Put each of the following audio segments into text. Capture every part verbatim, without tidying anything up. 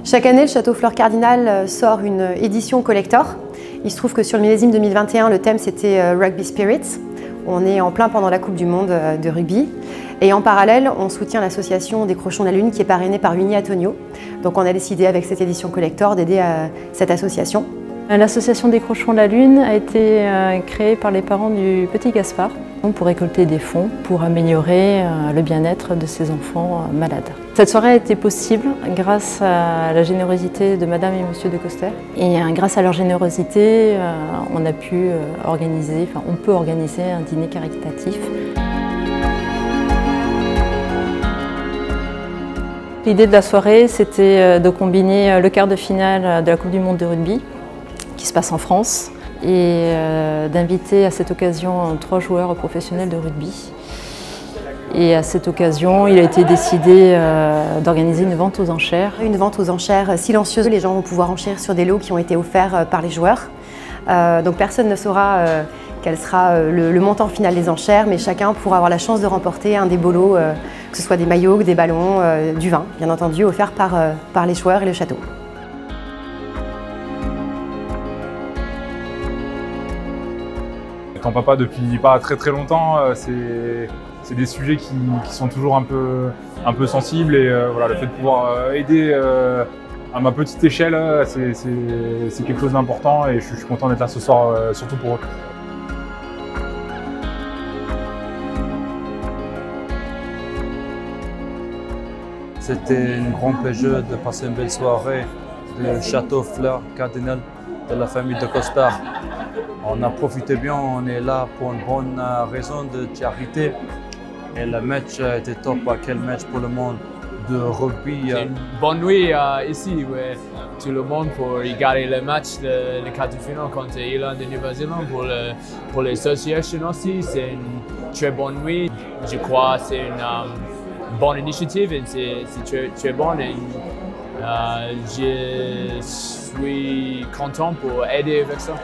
Chaque année, le Château Fleur Cardinal sort une édition collector. Il se trouve que sur le millésime deux mille vingt et un, le thème c'était Rugby Spirits. On est en plein pendant la Coupe du Monde de rugby. Et en parallèle, on soutient l'association Décrochons la Lune qui est parrainée par Winnie Antonio. Donc on a décidé avec cette édition collector d'aider à cette association. L'association Décrochons la Lune a été créée par les parents du petit Gaspard pour récolter des fonds pour améliorer le bien-être de ses enfants malades. Cette soirée a été possible grâce à la générosité de Madame et Monsieur de Coster. Et grâce à leur générosité, on a pu organiser, enfin on peut organiser un dîner caritatif. L'idée de la soirée, c'était de combiner le quart de finale de la Coupe du Monde de rugby, qui se passe en France, et euh, d'inviter à cette occasion trois joueurs professionnels de rugby. Et à cette occasion, il a été décidé euh, d'organiser une vente aux enchères. Une vente aux enchères silencieuse. Les gens vont pouvoir enchérir sur des lots qui ont été offerts par les joueurs. Euh, donc personne ne saura euh, quel sera euh, le, le montant final des enchères, mais chacun pourra avoir la chance de remporter un des beaux lots, euh, que ce soit des maillots, des ballons, euh, du vin, bien entendu, offert par, euh, par les joueurs et le château. Étant papa depuis pas très très longtemps, c'est des sujets qui, qui sont toujours un peu, un peu sensibles et euh, voilà, le fait de pouvoir euh, aider euh, à ma petite échelle, c'est quelque chose d'important et je, je suis content d'être là ce soir, euh, surtout pour eux. C'était un grand plaisir de passer une belle soirée de Château Fleur Cardinal de la famille de Coster. On a profité bien, on est là pour une bonne raison de charité. Et le match était top. Quel match pour le monde de rugby. C'est une bonne nuit euh, ici, ouais. Tout le monde pour regarder le match de, de quart de finale contre l'Irlande et Nouvelle-Zélande. Pour, le, pour l'association aussi, c'est une très bonne nuit. Je crois que c'est une um, bonne initiative et c'est très, très bon. Et, euh, je suis content pour aider avec ça.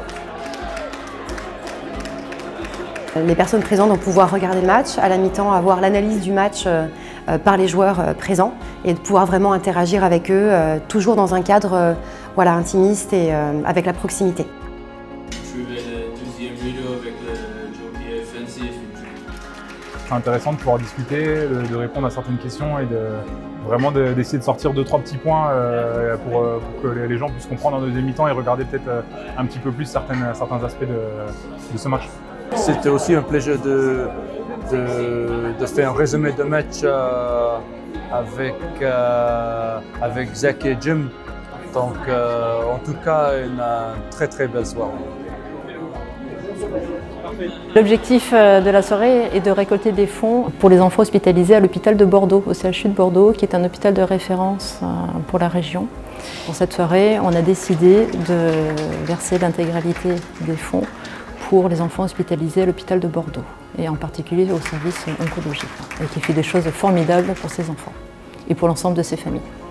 Les personnes présentes vont pouvoir regarder le match, à la mi-temps avoir l'analyse du match euh, par les joueurs euh, présents et de pouvoir vraiment interagir avec eux, euh, toujours dans un cadre euh, voilà, intimiste et euh, avec la proximité. C'est intéressant de pouvoir discuter, de, de répondre à certaines questions et de, vraiment d'essayer de, de sortir deux, trois petits points euh, pour, pour que les gens puissent comprendre en deuxième mi-temps et regarder peut-être euh, un petit peu plus certaines, certains aspects de, de ce match. C'était aussi un plaisir de, de, de faire un résumé de match euh, avec, euh, avec Zach et Jim. Donc euh, en tout cas, une, une très très belle soirée. L'objectif de la soirée est de récolter des fonds pour les enfants hospitalisés à l'hôpital de Bordeaux, au C H U de Bordeaux, qui est un hôpital de référence pour la région. Pour cette soirée, on a décidé de verser l'intégralité des fonds pour les enfants hospitalisés à l'hôpital de Bordeaux, et en particulier au service oncologique, et qui fait des choses formidables pour ces enfants et pour l'ensemble de ces familles.